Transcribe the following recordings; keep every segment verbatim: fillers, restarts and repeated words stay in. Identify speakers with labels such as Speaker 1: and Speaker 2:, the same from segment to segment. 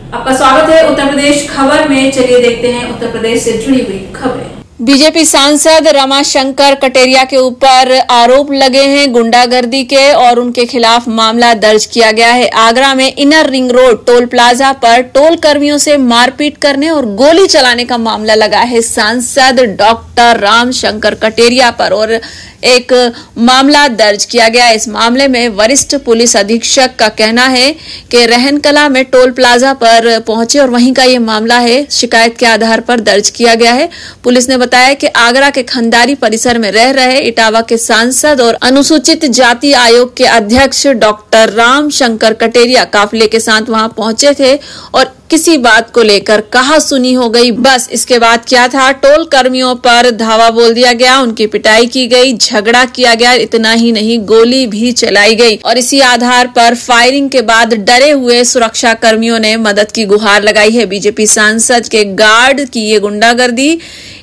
Speaker 1: आपका स्वागत है उत्तर प्रदेश खबर में। चलिए देखते हैं उत्तर प्रदेश से जुड़ी हुई खबरें। बीजेपी सांसद रमाशंकर कटेरिया के ऊपर आरोप लगे हैं गुंडागर्दी के और उनके खिलाफ मामला दर्ज किया गया है। आगरा में inner ring road toll plaza पर टोल कर्मियों से मारपीट करने और गोली चलाने का मामला लगा है सांसद डॉक्टर रामशंकर कटेरिया पर और एक मामला दर्ज किया गया। इस मामले में वरिष्ठ पुलिस अधीक्षक का कहना है कि रहनकला में टोल प्लाजा पर पहुंचे और वहीं का ये मामला है, शिकायत के आधार पर दर्ज किया गया है। पुलिस ने बताया कि आगरा के खंडारी परिसर में रह रहे इटावा के सांसद और अनुसूचित जाति आयोग के अध्यक्ष डॉक्टर रामशंकर कटेरिया काफिले के साथ वहां पहुंचे थे और किसी बात को लेकर कहा सुनी हो गई। बस इसके बाद क्या था, टोल कर्मियों पर धावा बोल दिया गया, उनकी पिटाई की गई, झगड़ा किया गया। इतना ही नहीं, गोली भी चलाई गई और इसी आधार पर फायरिंग के बाद डरे हुए सुरक्षा कर्मियों ने मदद की गुहार लगाई है। बीजेपी सांसद के गार्ड की ये गुंडागर्दी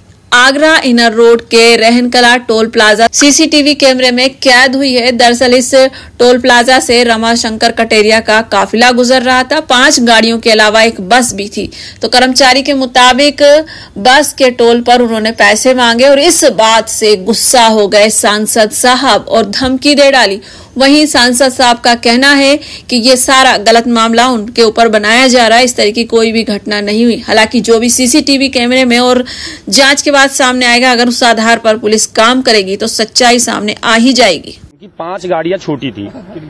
Speaker 1: आगरा इनर रोड के रहनकला टोल प्लाजा सीसीटीवी कैमरे में कैद हुई है। दरअसल इस टोल प्लाजा से रमाशंकर कटेरिया का काफिला गुजर रहा था। पांच गाड़ियों के अलावा एक बस भी थी। तो कर्मचारी के मुताबिक बस के टोल पर उन्होंने पैसे मांगे और इस बात से गुस्सा हो गए सांसद साहब और धमकी दे डाली। वहीं सांसद साहब का कहना है कि ये सारा गलत मामला उनके ऊपर बनाया जा रहा है, इस तरह की कोई भी घटना नहीं हुई। हालांकि जो भी सीसीटीवी कैमरे में और जांच के बाद सामने आएगा, अगर उस आधार पर पुलिस काम करेगी तो सच्चाई सामने आ ही जाएगी।
Speaker 2: पांच गाड़ियां छोटी थी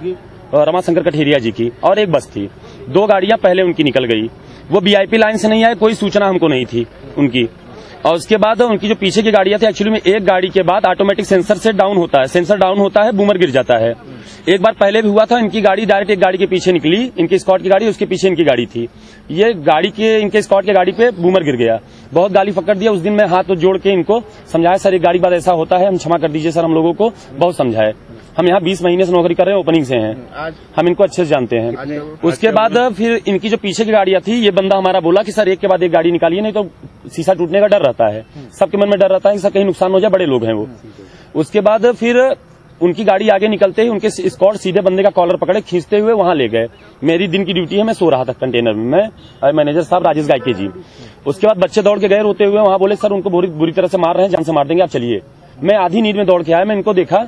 Speaker 2: रमाशंकर कटेरिया जी की और एक बस थी। दो गाड़ियां पहले उनकी निकल गई, वो वीआईपी लाइन से नहीं आए, कोई सूचना हमको नहीं थी उनकी। और उसके बाद उनकी जो पीछे की गाड़ियां थी, एक्चुअली में एक गाड़ी के बाद ऑटोमेटिक सेंसर से डाउन होता है, सेंसर डाउन होता है, बूमर गिर जाता है। एक बार पहले भी हुआ था, इनकी गाड़ी डायरेक्ट एक गाड़ी के पीछे निकली, इनकी स्कॉट की गाड़ी, उसके पीछे इनकी गाड़ी थी। ये गाड़ी के इनके स्कॉट की गाड़ी पे बूमर गिर गया, बहुत गाली फकर दिया। उस दिन मैं हाथ तो जोड़ के इनको समझाया, सर एक गाड़ी बाद ऐसा होता है, हम क्षमा कर दीजिए सर, हम लोगों को बहुत समझाए। हम यहाँ बीस महीने से नौकरी कर रहे हैं, ओपनिंग से हैं, हम इनको अच्छे से जानते हैं। उसके बाद फिर इनकी जो पीछे की गाड़ियां थी, ये बंदा हमारा बोला कि सर एक के बाद एक गाड़ी निकालिए, नहीं तो शीशा टूटने का डर रहता है, सबके मन में डर रहता है कि सर कहीं नुकसान हो जाए, बड़े लोग हैं वो। उसके बाद फिर उनकी गाड़ी आगे निकलते ही उनके स्कॉट सीधे बंदे का कॉलर पकड़े, खींचते हुए वहां ले गए। मेरी दिन की ड्यूटी है, मैं सो रहा था कंटेनर में, मैं और मैनेजर साहब राजेश गायके जी। उसके बाद बच्चे दौड़ के गए रोते हुए, वहां बोले सर उनको बुरी, बुरी तरह से मार रहे हैं, जान से मार देंगे, आप चलिए। मैं आधी नींद में दौड़ के आया, मैं इनको देखा,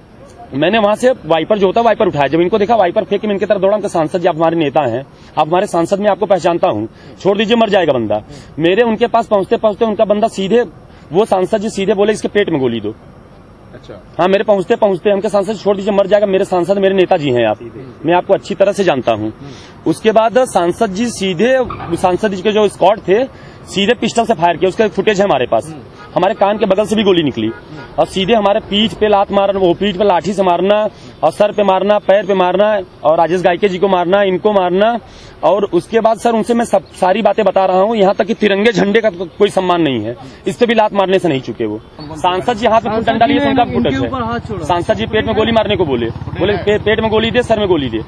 Speaker 2: मैंने वहां से वाइपर जो होता है वाइपर उठाया, जब इनको देखा वाइपर फेंक के मैं इनकी तरफ दौड़ा, उनके सांसद जी आप हमारे नेता हैं, आप हमारे सांसद में आपको पहचानता हूं, छोड़ दीजिए मर जाएगा बंदा। मेरे उनके पास पहुंचते पहुंचते उनका बंदा सीधे, वो सांसद जी सीधे बोले इसके पेट में गोली दो। अच्छा हाँ, मेरे पहुंचते पहुंचते हमके सांसद छोड़ दीजिए मर जाएगा, मेरे सांसद मेरे नेताजी हैं आप, मैं आपको अच्छी तरह से जानता हूं। उसके बाद सांसद जी सीधे, सांसद जी के जो स्क्वाड थे सीधे पिस्टल से फायर किया, उसका फुटेज है हमारे पास। हमारे कान के बगल से भी गोली निकली और सीधे हमारे पीठ पे लात मारना, वो पीठ पे लाठी से मारना और सर पे मारना, पैर पे मारना और राजेश गायके जी को मारना, इनको मारना। और उसके बाद सर उनसे मैं सब सारी बातें बता रहा हूँ, यहाँ तक कि तिरंगे झंडे का कोई सम्मान नहीं है, इस पे भी लात मारने से नहीं चुके वो। सांसद जी यहाँ पे डंडा लिए तो उनका फुटेज है। सांसद जी पेट में गोली मारने को बोले, बोले पे, पेट में गोली दे, सर में गोली दे।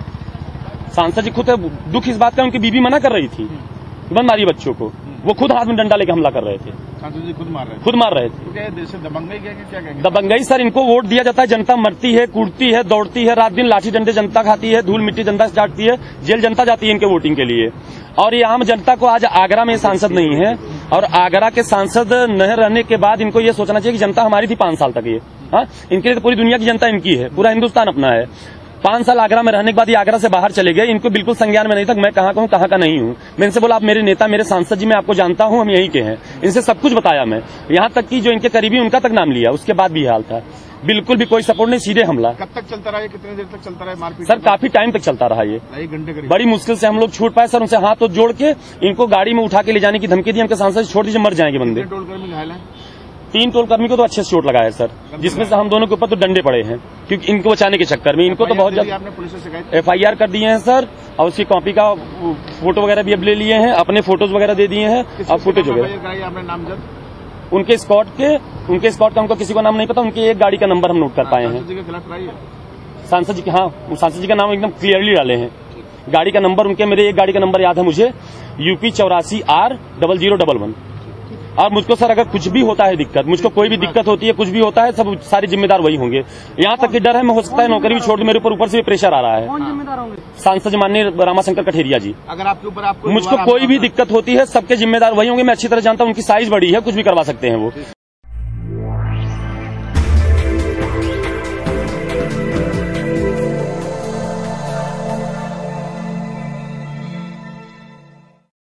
Speaker 2: सांसद जी खुद दुख इस बात का, उनकी बीबी मना कर रही थी बंद मारिए बच्चों को, वो खुद हाथ में डंडा लेके हमला कर रहे थे। जी खुद मार रहे थे खुद मार रहे थे दबंगई क्या क्या दबंगई सर, इनको वोट दिया जाता है, जनता मरती है, कूदती है, दौड़ती है, रात दिन लाठी डंडे जनता खाती है, धूल मिट्टी जनता चाटती है, जेल जनता जाती है इनके वोटिंग के लिए। और ये आम जनता को आज आगरा में सांसद नहीं है और आगरा के सांसद न रहने के बाद इनको ये सोचना चाहिए कि जनता हमारी थी पांच साल तक। ये हाँ, इनके लिए तो पूरी दुनिया की जनता इनकी है, पूरा हिंदुस्तान अपना है। पांच साल आगरा में रहने के बाद ये आगरा से बाहर चले गए, इनको बिल्कुल संज्ञान में नहीं था मैं कहाँ का हूँ कहाँ का नहीं हूँ। मैं इनसे बोला आप मेरे नेता, मेरे सांसद जी, मैं आपको जानता हूँ, हम यहीं के हैं। इनसे सब कुछ बताया मैं, यहाँ तक कि जो इनके करीबी उनका तक नाम लिया, उसके बाद भी हाल था, बिल्कुल भी कोई सपोर्ट नहीं, सीधे हमला।
Speaker 3: कब तक चलता रहा, कितनी देर तक चलता रहा मारपीट?
Speaker 2: सर काफी टाइम तक चलता रहा, ये
Speaker 3: एक घंटे करीब,
Speaker 2: बड़ी मुश्किल से हम लोग छूट पाए सर। उनसे हाथ तो जोड़ के इनको गाड़ी में उठा के ले जाने की धमकी दी, हमके सांसद छोड़ दीजिए मर जाएंगे बंदे।
Speaker 3: टोलकर्मी घायल है,
Speaker 2: तीन टोलकर्मी को तो अच्छे से चोट लगा है सर, जिसमें से हम दोनों के ऊपर तो डंडे पड़े हैं, क्योंकि इनको बचाने के चक्कर में। इनको तो बहुत ज्यादा एफ आई आर कर दिए हैं सर, और उसकी कॉपी का फोटो वगैरह भी अब ले लिए हैं, अपने फोटोज वगैरह दे दिए हैं और फुटेज वगैरह। उनके स्कॉट के उनके स्कॉट का हमको किसी को नाम नहीं पता, उनकी एक गाड़ी का नंबर हम नोट कर पाए हैं। सांसद जी के, हाँ सांसद जी का नाम एकदम क्लियरली डाले हैं, गाड़ी का नंबर उनके, मेरे एक गाड़ी का नंबर याद है मुझे, यूपी चौरासी R double zero double one. और मुझको सर अगर कुछ भी होता है दिक्कत, मुझको कोई भी दिक्कत होती है, कुछ भी होता है, सब सारे जिम्मेदार वही होंगे। यहाँ तक कि डर है मैं हो सकता है नौकरी भी छोड़ दूं, मेरे ऊपर ऊपर से भी प्रेशर आ रहा है।
Speaker 4: कौन जिम्मेदार होंगे?
Speaker 2: सांसद माननीय रमाशंकर कठेरिया जी।
Speaker 3: अगर आपके ऊपर आपको
Speaker 2: मुझको कोई भी दिक्कत होती है सबके जिम्मेदार वही होंगे। मैं अच्छी तरह जानता हूँ उनकी साइज बड़ी है, कुछ भी करवा सकते हैं वो।